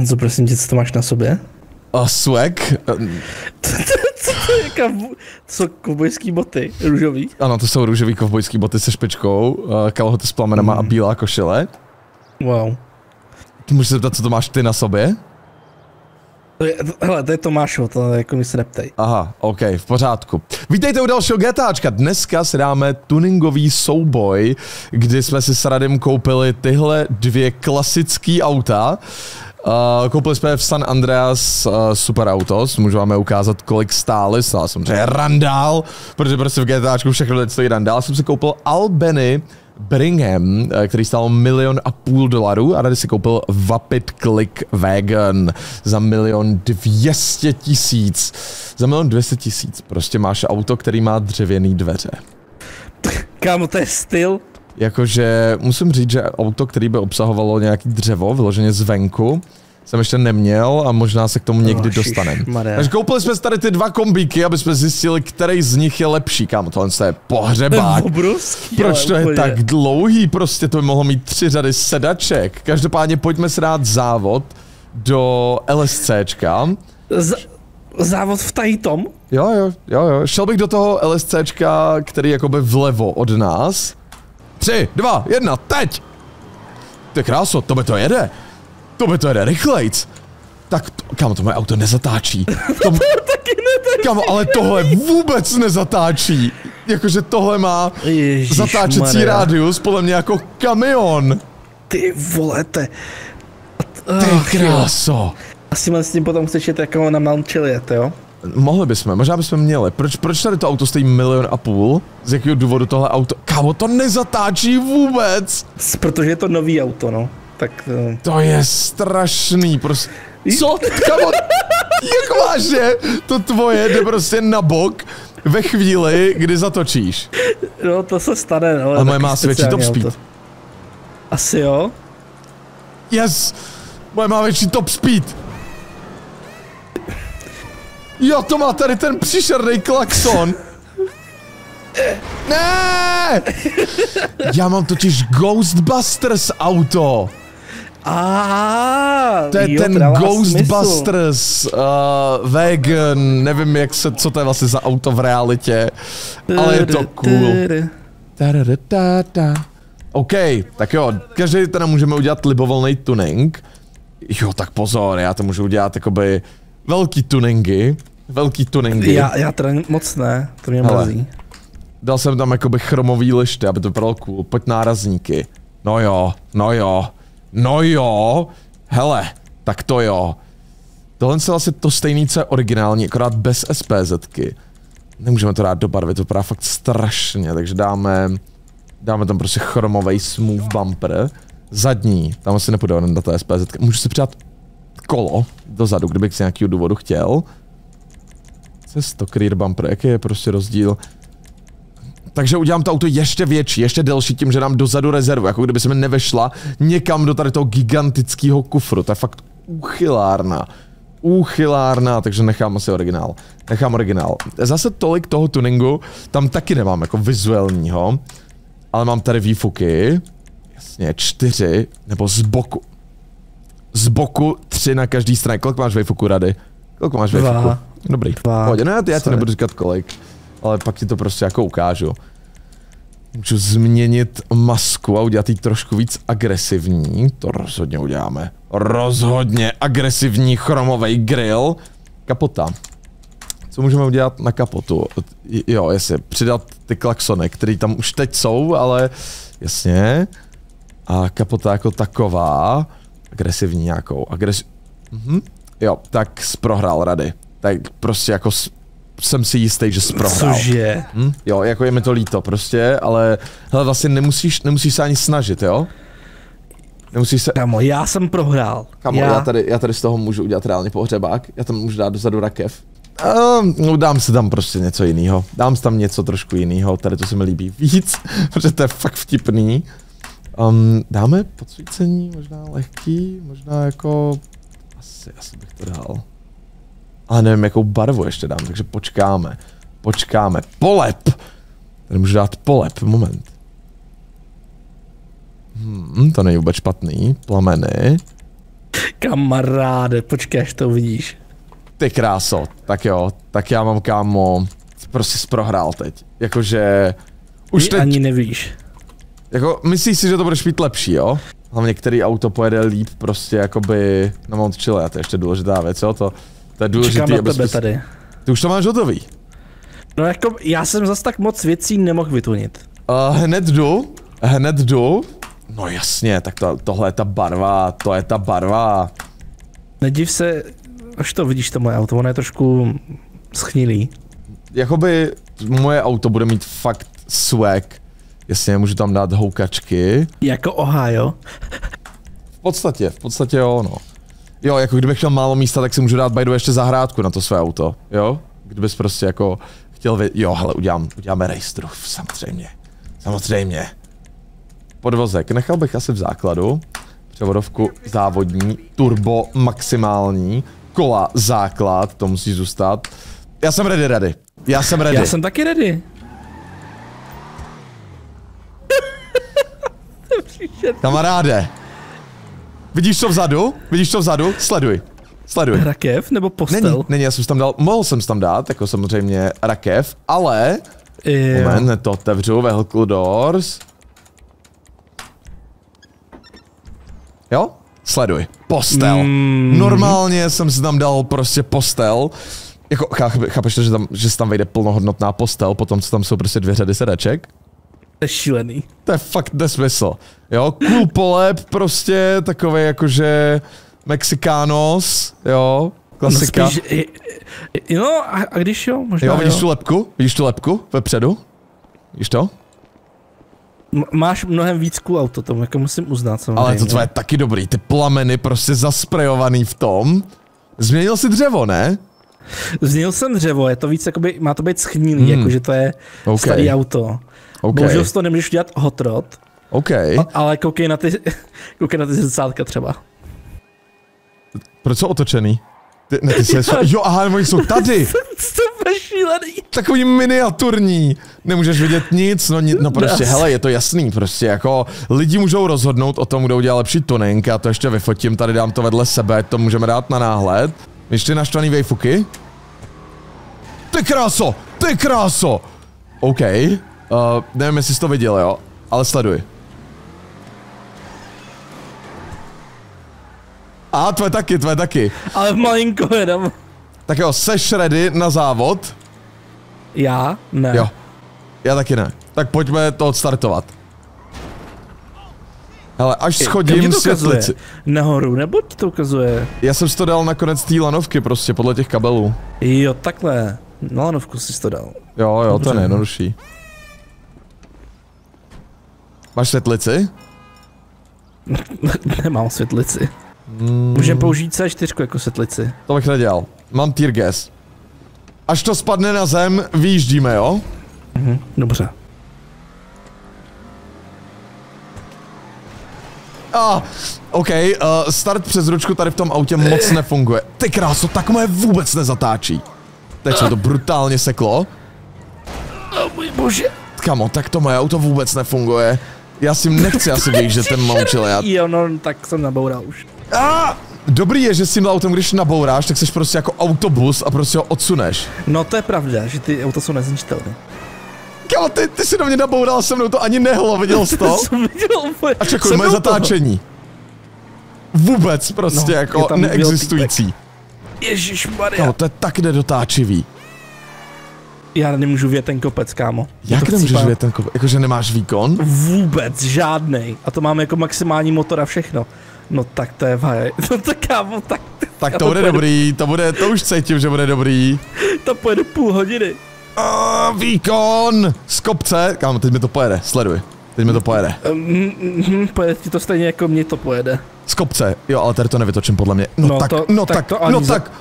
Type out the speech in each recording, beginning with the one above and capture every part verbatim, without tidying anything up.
Honzo, prosím tě, co to máš na sobě? A swag? Co to je, jaká, co kovbojský boty, růžový? Ano, to jsou růžový kovbojský boty se špičkou, kalhoty s plamenama mm. a bílá košile. Wow. Můžeš se zeptat, co to máš ty na sobě? To je, hele, to je Tomášo, to jako mi se neptej. Aha, ok, v pořádku. Vítejte u dalšího GTAčka. Dneska si dáme tuningový souboj, kdy jsme si s Radem koupili tyhle dvě klasické auta. Uh, koupili jsme v San Andreas uh, super autos, můžu vám je ukázat, kolik stály, stál samozřejmě randál, protože prostě v GTAčku všechno teď stojí randál. Jsem si koupil Albany Birmingham, který stál milion a půl dolarů a tady si koupil Vapid Click Wagon za milion dvěstě tisíc. Za milion dvěstě tisíc prostě máš auto, který má dřevěný dveře. Kámo, to je styl. Jakože musím říct, že auto, který by obsahovalo nějaký dřevo, vyloženě zvenku, jsem ještě neměl a možná se k tomu někdy oh, dostaneme. Takže koupili jsme tady ty dva kombíky, aby jsme zjistili, který z nich je lepší. Kámo, tohle je pohřebák. Obrovský, proč to je úplně tak dlouhý? Prostě to by mohlo mít tři řady sedaček. Každopádně pojďme si dát závod do LSCčka. Z závod v Tahitom? Jo, jo, jo, jo. Šel bych do toho LSCčka, který je jakoby vlevo od nás. Tři, dva, jedna, teď! Ty kráso, to by to jede. To by to jede rychlejc. Tak, to, kámo, to moje auto nezatáčí. To, to taky netáčí. Kámo, ale tohle vůbec nezatáčí. Jakože tohle má zatáčecí rádius, podle mě jako kamion. Ty vole, te... Ty kráso. Asi s tím potom chceš jet jako na Mount Chiliad, jo? Mohli bychom, možná bychom měli. Proč, proč tady to auto stojí milion a půl? Z jakého důvodu tohle auto? Kámo, to nezatáčí vůbec! Protože je to nový auto, no. Tak... Uh... To je strašný, prostě. Co? Kámo, jak vážně? To tvoje jde prostě na bok ve chvíli, kdy zatočíš. No, to se stane, no. Ale moje má asi větší top speed. Asi jo? Yes! Moje má větší top speed. Jo, to má tady ten příšerný klakson. Ne! Já mám totiž Ghostbusters auto. Ah, to je jo, ten Ghostbusters uh, Wagon, nevím jak se, co to je vlastně za auto v realitě, ale je to cool. OK, tak jo, každý teda můžeme udělat libovolný tuning. Jo, tak pozor, já to můžu udělat jakoby velký tuningy. Velký tuningy. Já, já teda moc ne, to mě mrzí. Dal jsem tam jakoby chromový lišty, aby to vypadalo cool. Pojď nárazníky. No jo, no jo, no jo. Hele, tak to jo. Tohle je vlastně to stejný, co je originální, akorát bez SPZky. Nemůžeme to dát do barvy, to vypadá fakt strašně, takže dáme... Dáme tam prostě chromový smooth bumper. Zadní, tam asi nepůjde na té SPZka. Můžu si přát kolo dozadu, kdybych z nějakého důvodu chtěl. Stock rear bumper, jaký je prostě rozdíl? Takže udělám to auto ještě větší, ještě delší tím, že dám dozadu rezervu, jako kdyby se mi nevešla někam do tady toho gigantického kufru, to je fakt úchylárna. Úchylárna, takže nechám asi originál. Nechám originál. Zase tolik toho tuningu, tam taky nemám jako vizuálního, ale mám tady výfuky, jasně, čtyři, nebo z boku. Z boku tři na každý straně. Kolik máš výfuku, Rady? Kolik máš výfuku? Dobrý. Pohodě, no já, já ti nebudu říkat kolik, ale pak ti to prostě jako ukážu. Můžu změnit masku a udělat ji trošku víc agresivní. To rozhodně uděláme. Rozhodně agresivní chromový grill. Kapota. Co můžeme udělat na kapotu? Jo, jasně, přidat ty klaxony, které tam už teď jsou, ale jasně. A kapota jako taková. Agresivní nějakou. Agresi... Mhm. Jo, tak jsi prohrál, Rady. Tak prostě jako jsem si jistý, že jsi prohrál. Cože? Hm? Jo, jako je mi to líto prostě, ale hele, vlastně nemusíš, nemusíš se ani snažit, jo? Nemusíš se... Kamo, já jsem prohrál. Kamo, já... Já, tady, já tady z toho můžu udělat reálně pohřebák, já tam můžu dát dozadu rakev. Um, no, dám si tam prostě něco jiného. Dám si tam něco trošku jiného, tady to se mi líbí víc, protože to je fakt vtipný. Um, dáme podsvícení, možná lehký, možná jako... Asi, asi bych to dal. Ale nevím, jakou barvu ještě dám, takže počkáme. Počkáme. Polep! Tady můžu dát polep, moment. Hmm, to není vůbec špatný. Plameny. Kamaráde, počkej, až to uvidíš. Ty kráso, tak jo, tak já mám kámo, prostě prohrál teď. Jakože, už Ty teď, ani nevíš. jako, myslíš si, že to budeš mít lepší, jo? Hlavně, který auto pojede líp prostě jakoby na Mount Chiliad, to je ještě důležitá věc, jo? To, to je důležitý, Čekám na abys tebe bys... tady. Ty už to máš hotový. No jako, já jsem zas tak moc věcí nemohl vytunit. Uh, hned jdu, hned jdu. No jasně, tak to, tohle je ta barva, to je ta barva. Nediv se, až to vidíš to moje auto, ono je trošku schnilý. Jakoby moje auto bude mít fakt swag. Jasně, můžu tam dát houkačky. Jako Ohio. V podstatě, v podstatě jo, no. Jo, jako kdybych chtěl málo místa, tak si můžu dát by the way ještě zahrádku na to své auto, jo? Kdybys prostě jako chtěl vy... Jo, hele, udělám, uděláme race roof, samozřejmě. Samozřejmě. Podvozek, nechal bych asi v základu. Převodovku závodní, turbo maximální, kola základ, to musí zůstat. Já jsem ready, ready. Já jsem ready. Já jsem taky ready. Kamaráde. Vidíš to vzadu? Vidíš to vzadu? Sleduj. Sleduj. Rakev nebo postel? Není, není, já jsem tam dal, mohl jsem tam dát, jako samozřejmě rakev, ale... Jo. Moment, ne to otevřu, vehicle doors. Jo? Sleduj. Postel. Mm. Normálně jsem si tam dal prostě postel. Jako, chápe, chápeš to, že tam, že se tam vejde plnohodnotná postel, potom co tam jsou prostě dvě řady sedaček? To je šílený. To je fakt nesmysl. Jo, cool polep prostě, takovej jakože Mexicanos, jo, klasika. No, spíš, i, i, no a, a když jo, možná Jo, vidíš jo. tu lepku? Vidíš tu lepku vepředu? Vidíš to? M- máš mnohem víc cool auto, tomu jako musím uznat samozřejmě. Ale to tvoje je taky dobrý, ty plameny prostě zasprejovaný v tom. Změnil si dřevo, ne? Změnil jsem dřevo, je to víc jakoby, má to být schnilý, Hmm. jakože to je OK. starý auto. OK, Bohužel si to nemůžeš dělat hot rod, OK. a, ale koukej na ty, koukej na ty zrcátka třeba. Proč jsou otočený? Ty, ne, ty jsi, jo, aha, oni jsou tady. To je šílený. Takový miniaturní. Nemůžeš vidět nic, no, ni, no prostě, hele, je to jasný, prostě jako lidi můžou rozhodnout o tom, kdo udělá lepší tuning, já to ještě vyfotím, tady dám to vedle sebe, to můžeme dát na náhled. Ještě naštvaný vejfuky. Ty kráso, ty kráso. OK, uh, nevím, jestli jsi to viděl, jo, ale sleduj. A tvoje taky, tvoje taky. Ale malinko jedem. Tak jo, seš ready na závod? Já? Ne. Jo. Já taky ne. Tak pojďme to odstartovat. Hele, až Kam ti schodím to ukazuje? světlici. Nahoru, nebo ti to ukazuje? Já jsem si to dal na konec té lanovky prostě, podle těch kabelů. Jo, takhle. Na lanovku jsi to dal. Jo, jo, Dobře. to je nejjednodušší. Máš světlici? Nemám světlici. Mm, Můžeme použít C čtyři jako světlici. to bych nedělal. Mám tear gas. Až to spadne na zem, vyjíždíme, jo? Mhm, dobře. Ah, OK, uh, start přes ručku tady v tom autě moc nefunguje. Ty kráso, tak moje vůbec nezatáčí. Teď se to brutálně seklo. Oh, můj bože. Kamo, tak to moje auto vůbec nefunguje. Já si nechci asi vyjíždět ten Mount Chiliad. Jo, no, tak jsem naboural už. Ah! Dobrý je, že s tím autem, když nabouráš, tak jsi prostě jako autobus a prostě ho odsuneš. No to je pravda, že ty auta jsou nezničitelné. Kamo, ty, ty si do mě naboural se mnou, to ani nehlo, viděl jsi to? jsem viděl úplně. A čekuj, jsem moje byl toho. zatáčení. Vůbec prostě No, je jako tam neexistující. Ježišmarja. Kamo, to je tak nedotáčivý. Já nemůžu vědět ten kopec, kámo. Jak To nemůžeš chcípá. vědět ten kop? Jakože nemáš výkon? Vůbec žádnej. A to máme jako maximální motor a všechno. No tak to je vaj. No to kámo, tak... Tak já to bude pojedu- dobrý, to bude, to už cítím, že bude dobrý. To pojede půl hodiny. A výkon! Z kopce, kámo, teď mi to pojede, sleduj. Teď mi to pojede. Mm, mm, pojede ti to stejně jako mě to pojede. Z kopce, jo, ale tady to nevytočím podle mě. No, No tak, to- no tak tak, to ani no za- tak.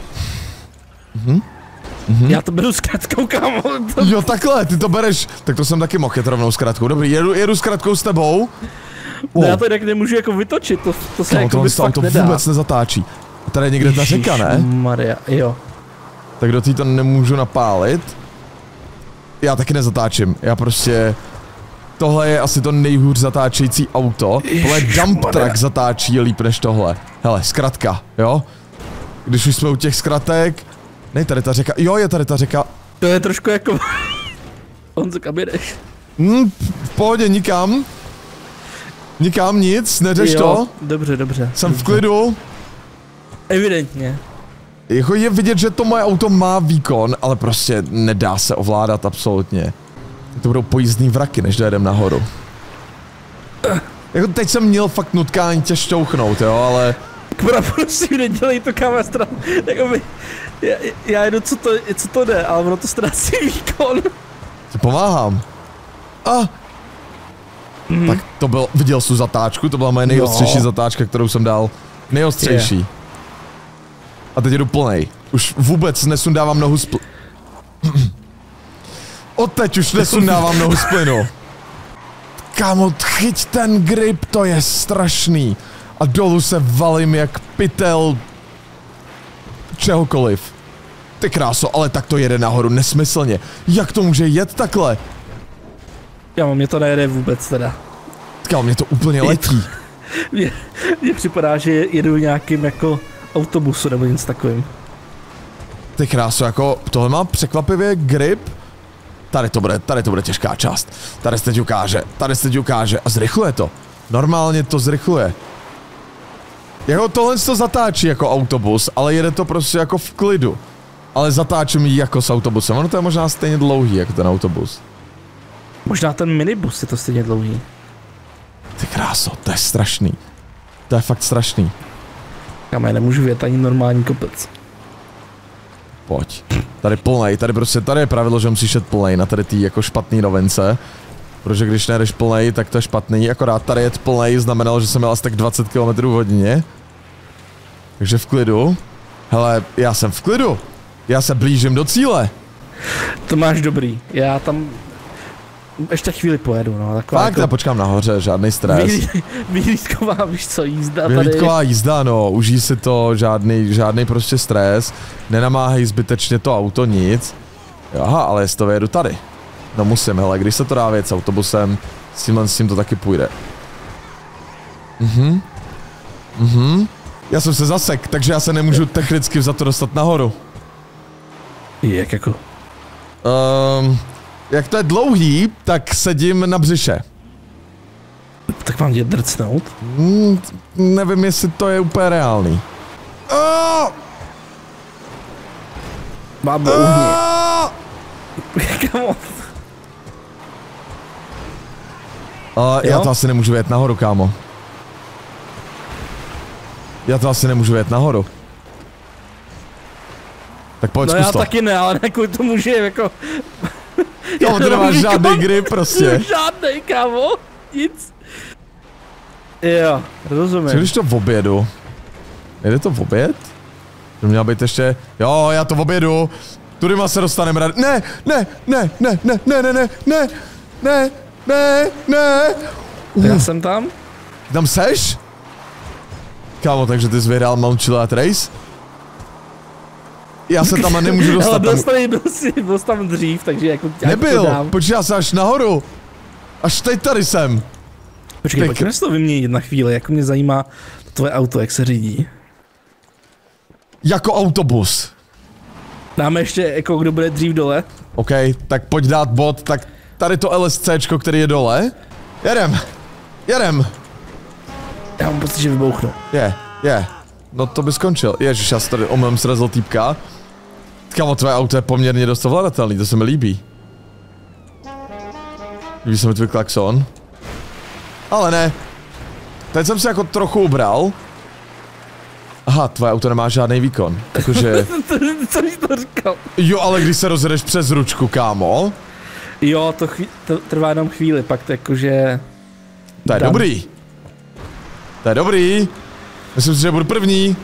Hmm? Já to beru s kratkou, kámo. To... Jo, takhle, ty to bereš. Tak to jsem taky mohl jet rovnou s kratkou. Dobrý, jedu, jedu s kratkou s tebou. No, já to jinak nemůžu jako vytočit, to, to se Kámo, jako tohle by se fakt auto nedá. vůbec nezatáčí. A tady je někde ta řeka, ne? Maria, jo. Tak do té to nemůžu napálit. Já taky nezatáčím, já prostě... tohle je asi to nejhůř zatáčející auto. Tohle dump truck zatáčí líp než tohle. Hele, zkratka, jo? Když už jsme u těch zkratek... Nej, tady ta řeka, jo, je tady ta řeka. To je trošku jako... Honzo, kam jedeš? Hmm, v pohodě, nikam. Nikam, nic, neřeš jo, to. Dobře, dobře. Jsem dobře. v klidu. Evidentně. Jako je vidět, že to moje auto má výkon, ale prostě nedá se ovládat absolutně. To budou pojízdný vraky, než dojedem nahoru. Jako teď jsem měl fakt nutkání tě šťouchnout, jo, ale... Kmra, prosím, nedělej to kamera. Jakoby, já, já jedu, co to, co to jde, ale ono to ztrácí výkon. Ti pomáhám. A. Mm. Tak to byl, viděl jsi tu zatáčku, to byla moje nejostřejší no. zatáčka, kterou jsem dal. Nejostřejší. Je. A teď jedu plnej. Už vůbec nesundávám nohu z pl... Odteď už nesundávám nohu z plynu. Kámo, chyť ten grip, to je strašný. A dolů se valím jak pytel... čehokoliv. Ty kráso, ale tak to jede nahoru nesmyslně. Jak to může jet takhle? Já mě to nejede vůbec teda. Kámo, mě to úplně letí. Mně, mně připadá, že jedu nějakým jako autobusu nebo něco takovým. Ty kráso, jako tohle má překvapivě grip. Tady to bude, tady to bude těžká část. Tady se teď ukáže, tady se teď ukáže a zrychluje to. Normálně to zrychluje. Jako tohle to zatáčí jako autobus, ale jede to prostě jako v klidu. Ale zatáčím ji jako s autobusem, ono to je možná stejně dlouhý jako ten autobus. Možná ten minibus je to stejně dlouhý. Ty kráso, to je strašný. To je fakt strašný. Kam já nemůžu vědět ani normální kopec. Pojď. Tady plnej, tady prostě, tady je pravidlo, že musíš jet plnej na tady tý jako špatný rovince. Protože když nejdeš plnej, tak to je špatný, akorát tady jet plnej znamenalo, že jsem měl asi tak dvacet kilometrů hodině. Takže v klidu. Hele, já jsem v klidu. Já se blížím do cíle. To máš dobrý, já tam ještě chvíli pojedu, no. Taková Fakt, jako... já počkám nahoře, žádný stres. Vyhlídková, víš co, jízda tady. Vyhlídková jízda, no, užij si to, žádný, žádný prostě stres. Nenamáhej zbytečně to auto, nic. Aha, ale jestli to vyjedu tady. No musím, hele, když se to dá věc s autobusem, s tímhle s tím to taky půjde. Mhm. Mhm. Já jsem se zasek, takže já se nemůžu technicky za to dostat nahoru. Jak jako? Um, jak to je dlouhý, tak sedím na břiše. Tak mám tě drcnout? Hmm, nevím, jestli to je úplně reálný. Oh! Mám uhni. Oh! Uh, já to asi nemůžu jet nahoru, kámo. Já to asi nemůžu jet nahoru. Tak pojď, no zkus já to. taky ne, ale kvůli tomu, že jako... Kámo, ty nemáš žádný grip prostě. Žádnej, kámo, nic. Jo, rozumím. Co když to v obědu? Jde to v oběd? To měla být ještě... Jo, já to v obědu. Tudyma se dostaneme rád. Ne, ne, ne, ne, ne, ne, ne, ne, ne, ne, ne, ne. Uh. Já jsem tam. Tam seš? Kámo, takže ty jsi vyhrál Mount Chiliad Race? Já se tam a nemůžu dostat. Ale byl tam... jsi tady, byl jsi, byl jsi tam dřív, takže jako... Nebyl, počkej, já se až nahoru. Až teď tady jsem. Počkej, pojďme si to vyměnit na chvíli, jako mě zajímá to tvoje auto, jak se řídí. Jako autobus. Dáme ještě, jako kdo bude dřív dole? OK, tak pojď dát bod, tak tady to LSCčko, který je dole. Jedem, jedem. Já mám pocit, že vybouchnu. Je, je. No to by skončil. Ježiš, já si tady omylem srazil týpka. Kámo, tvoje auto je poměrně dost ovladatelný, to se mi líbí. Líbí se mi tvůj klakson. Ale ne. Teď jsem si jako trochu ubral. Aha, tvoje auto nemá žádný výkon. Jakože... Co jsi to říkal? Jo, ale když se rozjedeš přes ručku, kámo. Jo, to, chví, to trvá jenom chvíli, pak to jakože... To je Dám. dobrý. To je dobrý. Myslím si, že budu první.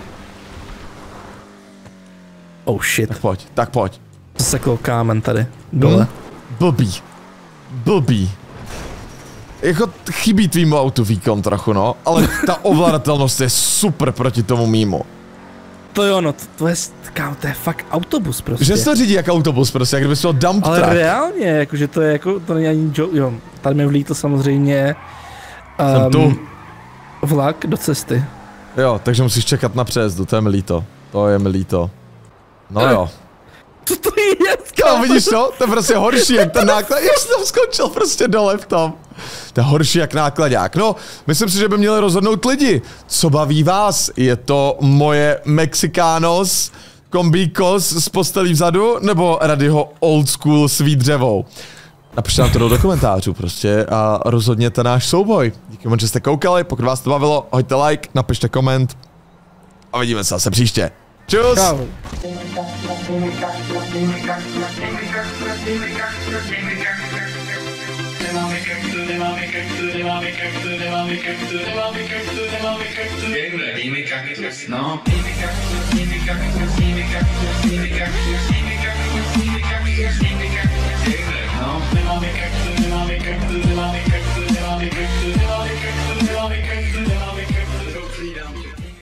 Oh shit. Tak pojď, tak pojď. Zasekl kámen tady, dole. Hmm? Blbý. Blbý. Jako chybí tvýmu autu výkon trochu, no, ale ta ovladatelnost je super proti tomu mýmu. to jo, no, to, to je, kámo, to je fakt autobus prostě. Že se to řídí jako autobus prostě, jak kdyby to dump Ale truck. reálně, jakože to je jako, to není ani joke, jo, tady mi vlítl samozřejmě Jsem um, tu. vlak do cesty. Jo, takže musíš čekat na přejezdu, to je mi líto. To je mi líto. No jo. Co to je? Kámo, vidíš to? To je prostě horší, jak ten náklad, jak jsi tam skončil prostě dole v tom. To je horší jak nákladák. No, myslím si, že by měli rozhodnout lidi. Co baví vás? Je to moje Mexicanos kombíkos s postelí vzadu, nebo Radyho old school s výdřevou? Napište nám to do komentářů prostě a rozhodněte náš souboj. Díky moc, že jste koukali, pokud vás to bavilo, hoďte like, napište koment a vidíme se zase příště. Čus! Kámo. No.